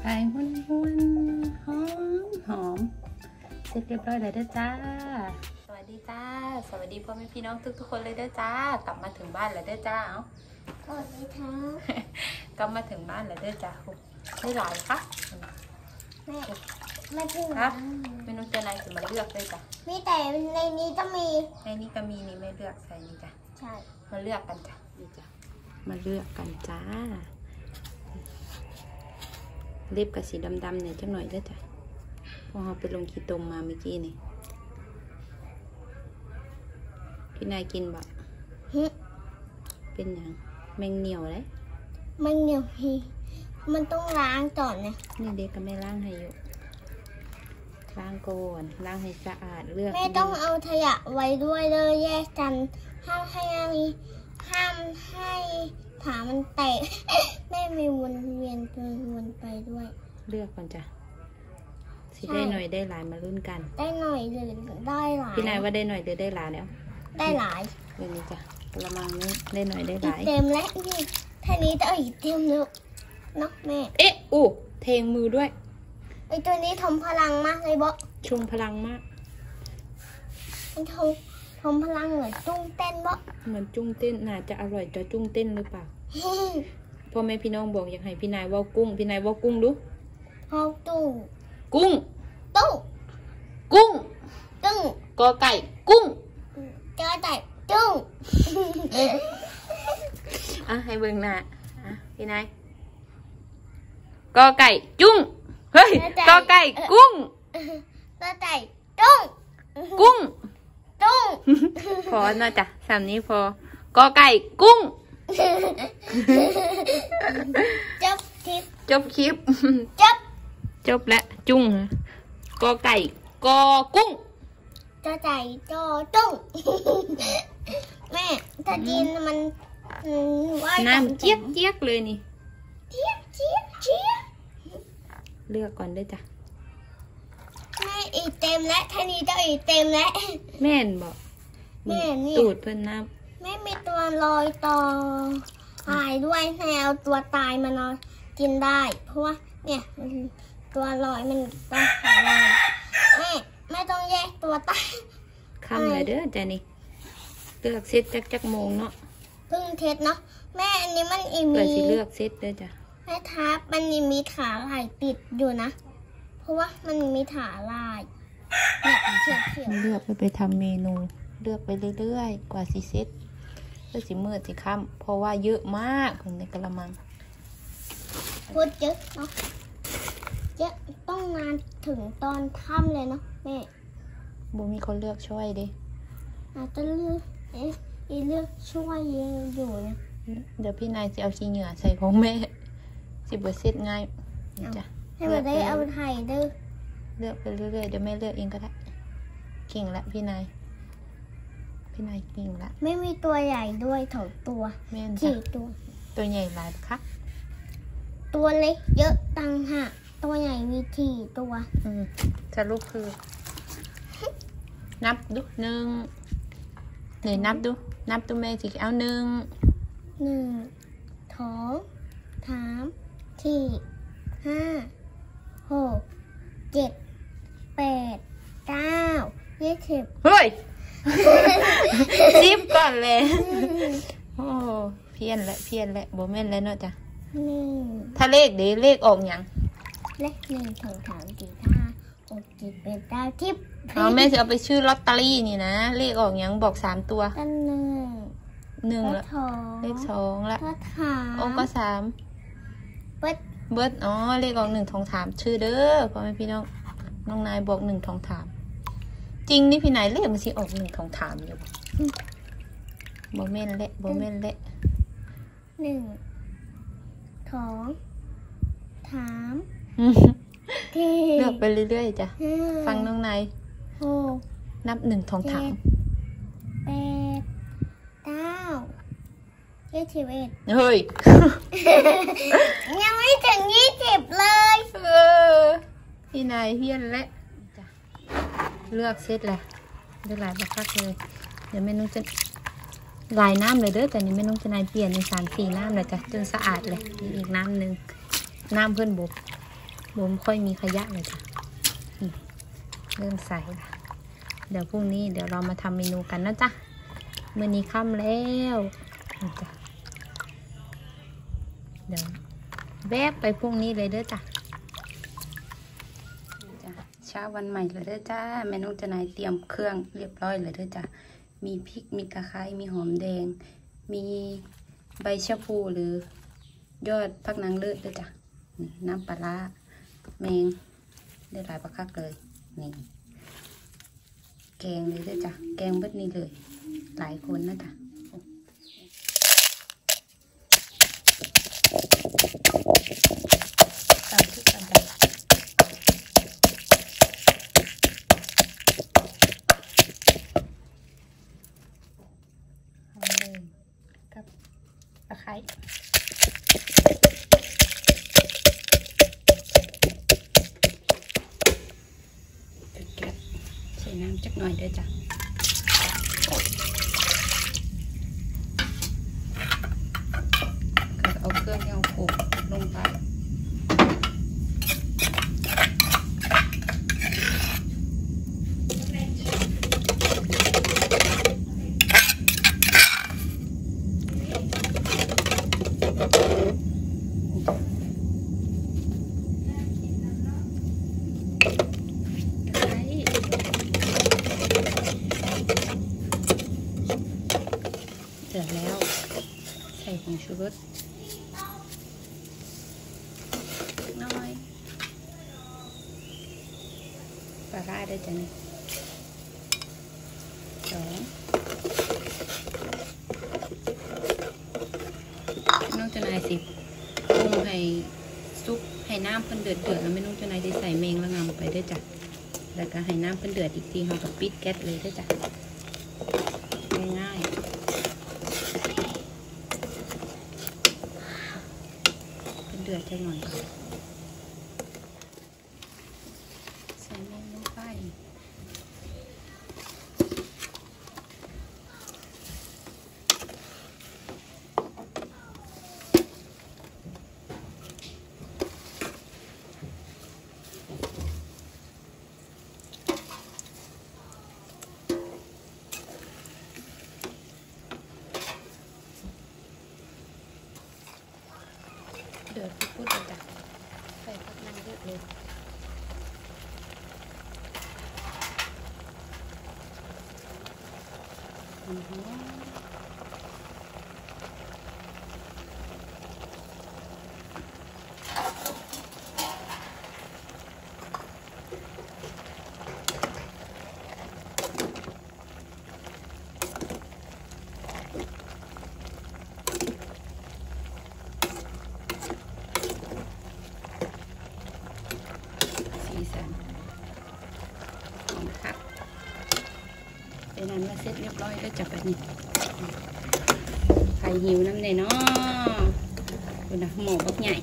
ไก่ห้วนหอมเสร็จเรียบร้อยเลยเด้อจ้าสวัสดีจ้าสวัสดีพ่อแม่พี่น้องทุกคนเลยเด้อจ้ากลับมาถึงบ้านแล้วเด้อจ้าสวัสดีค่ะกลับมาถึงบ้านแล้วเด้อจ้าได้หลายค่ะแม่ถึงครับเมนูเจนายจะมาเลือกเลยจ้ะมีแต่ในนี้ก็มีในนี้ก็มีนี่ไม่เลือกใส่นี่จ้ะใช่มาเลือกกันจ้ะนี่จ้ะมาเลือกกันจ้าเล็บกับสีดำๆเนี่ยจังหน่อยได้จ้ะพอเราไปลงขี้ตมมาเมื่อกี้นี่พี่นายกินบ่เป็นอย่างแมงเหนียวเลยแมงเหนียวมันต้องล้างก่อนนะนี่เด็กก็ไม่ล้างให้อยู่ล้างก่อนล้างให้สะอาดเลือกแม่ต้องเอาขยะไว้ด้วยเลยแยกกันห้ามให้ขามันแตกแม่มีวนเวียนวนไปด้วยเลือกก่อนจ้ะสิได้หน่อยได้หลายมาลุ้นกันได้หน่อยหรือได้หลายพี่นายว่าได้หน่อยหรือได้หลายแล้วได้หลายเดี๋ยวนี้จ้ะกระมังนี้ได้หน่อยได้หลายเต็มแล้วนี่ท่านี้จะอีกเต็มแล้วเนาะแม่เอ๊ะเทงมือด้วยไอตัวนี้ทมพลังมากเลยบอชุมพลังมากมันทมพลังเหมือนจุ้งเต้นบอเหมือนจุ้งเต้นน่าจะอร่อยจะจุ้งเต้นหรือเปล่าพ่อแม่พี่น้องบอกอยากให้พี่นายว่ากุ้งพี่นายว่ากุ้งดูเอาตู้กุ้งตู้กุ้งตู้กอไก่กุ้งจอไก่ตู้ให้เบิ่งหน้าพี่นายกอไก่จุ้งเฮ้ยกอไก่กุ้งกอไก่ตุ้งกุ้งตุ้งพอเนาะจ้ะสามนี้พอกอไก่กุ้งจบคลิปจบแล้วจุ้งกอไก่กอกุ้งกอไก่กอตุ้งแม่ถ้ากินมันน้ำเจี๊ยกเลยนี่เจี๊ยเลือกก่อนด้วยจ้ะแม่อีเต็มแล้วท่านี้จะอีเต็มแล้วแม่นบอกแม่นี่ตูดเพิ่นน้ำแม่มีตัวลอยต่อตายด้วยแนวตัวตายมานอนกินได้เพราะว่าเนี่ยตัวลอยมันต้องหายแม่ต้องแยกตัวตายคำเลยเด้อจ้ะนี่เลือกเซตจักโมงเนาะเพิ่งเทสเนาะแม่อันนี้มันเปิดสิเลือกเซตเด้อจ้ะแม่ทับมันมีขาลายติดอยู่นะเพราะว่ามันมีขาลายเนี่ยเขียวเลือกไปทำเมนูเลือกไปเรื่อยๆกว่าสิเซตเพื่อสิมืดสิค่ำเพราะว่าเยอะมากในกระมังพูดเยอะเนาะเยอะต้องนานถึงตอนค่ำเลยเนาะแม่บูมีคนเลือกช่วยดิอาจจะเลือกเลือกช่วยอยู่เนี่ยเดี๋ยวพี่นายจะเอาขี้เหงื่อใส่ของแม่สิบเซตง่ายจ้ะให้มาได้เอาไทยดื้อเลือกไปเรื่อยๆเดี๋ยวแม่เลือกเองก็ได้เก่งละพี่นายเก่งละไม่มีตัวใหญ่ด้วยถอตัวแม่สี่ตัวใหญ่หลายค่ะตัวเล็กเยอะตังหะตัวใหญ่มีสี่ตัวสรุปคือนับดูหนึ่งไหนนับดูแม่สิเอา1 2 3 4 5 6 7 8 9 20 เฮ้ย10ก่อนเลยโอ้เพี้ยนแหละบ่แม่นแล้วเนาะจ้ะถ้าเลขออกอย่างเลข1 2 3 4 5 6 7 8 9 10 แม่จะเอาไปชื่อลอตเตอรี่นี่นะเลขออกอย่างบอก3ตัวกัน1 แล้วเลข2แล้วโอ้ก็3เบิร์ดเลขออก1 2 3ชื่อเด้อพ่อแม่พี่น้องนายบอก1 2 3จริงนี่พี่นายเลขมันสิออก1 2 3อยู่บ่แม่นแหละ1 2 3เลือกไปเรื่อยๆจ้ะฟังน้องนายนับ1 2 3 8 9 21 เฮ้ยยังไม่ถึง20เลยพี่นายเฮี้ยนและเลือกเซตแหละได้หลายบักคักเลยเดี๋ยวแม่น้องจะลายน้ำเลยเด้อแต่นี่แม่น้องจะนายเปลี่ยนใน3-4น้ำเลยจ้ะจนสะอาดเลยอีกน้ำหนึ่งน้ำเพื่อนบุกบ่ค่อยมีขยะเลยจ้ะเริ่มใส่ละเดี๋ยวพรุ่งนี้เดี๋ยวเรามาทำเมนูกันนะจ๊ะมื้อนี้ค่ำแล้วจ้ะเดี๋ยวแวบไปพรุ่งนี้เลยเด้อจ้ะเช้าวันใหม่เลยเด้อจ้าแม่น้องจะนายเตรียมเครื่องเรียบร้อยเลยเด้อจ้ะมีพริกมีตะไคร้มีหอมแดงมีใบชะพูหรือยอดผักนางเลิศเด้อจ้ะน้ำปลาแมงได้หลายประคักเลยนี่แกงเลยเด้อจ้ะแกงเบิดนี่เลยหลายคนนะจ้ะตามที่กันได้หอมแดงกับตะไคร้ใส่น้ำจักหน่อยเด้อจ้ะก็เอาเครื่องที่เราโขลกลงไปเสร็จแล้วใส่ผงชูรสน้อยปลาร้าได้จ้ะนี่2น้องจะนายสิปรุงให้ซุปให้น้ำเพิ่นเดือดแล้วไม่น้องจะนายได้ใส่เมงละงำไปด้วยจ้ะแล้วก็ให้น้ำเพิ่นเดือดอีกทีเราก็ปิดแก๊สเลยด้วยจ้ะง่ายๆเดือดจังหน่อยใส่เมงลงไปเดือดพุดๆเลยจ้ะใส่ผักนางเยอะเลยเป็นนั้นมาเสร็จเรียบร้อยแล้วจับแบบนี้ไข่หิวน้ำเลยเนาะดูนะหมูบักใหญ่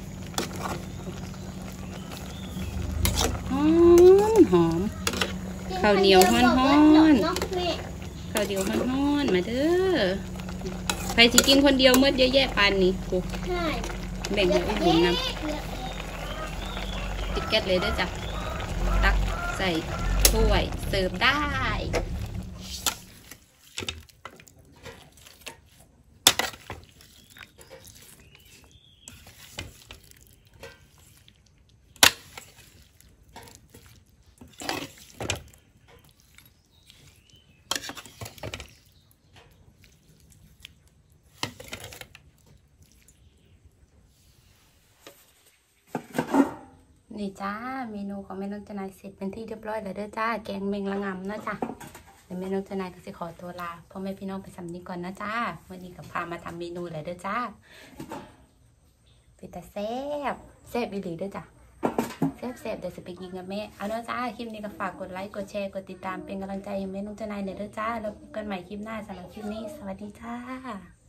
หอมข้าวเหนียวฮ้อนข้าวเหนียวฮ้อนมาเด้อใครจะกินคนเดียวเมื่อเยอะแยะปานนี้กูแบ่งให้อุ้มบุญนำติดแก๊สเลยเด้อจ้ะตักใส่ถ้วยเสิร์ฟได้นี่จ้าเมนูของแม่น้องจะนายเสร็จเป็นที่เรียบร้อยแล้วเด้อจ้าแกงเมงละงำนะจ้าเดี๋ยวแม่น้องจะนายก็จะขอตัวลาพ่อแม่พี่น้องไปสำนีก่อนนะจ้าวันนี้กับพามาทำเมนูเลยเด้อจ้าเป็นแต่แซ่บอีหลีเด้อจ้าแซ่บเดี๋ยวจะไปกินกับแม่เอาเด้อจ้าคลิปนี้ก็ฝากกดไลค์กดแชร์กดติดตามเป็นกำลังใจให้แม่น้องจะนายเด้อจ้าแล้วพบกันใหม่คลิปหน้าสำหรับคลิปนี้สวัสดีจ้า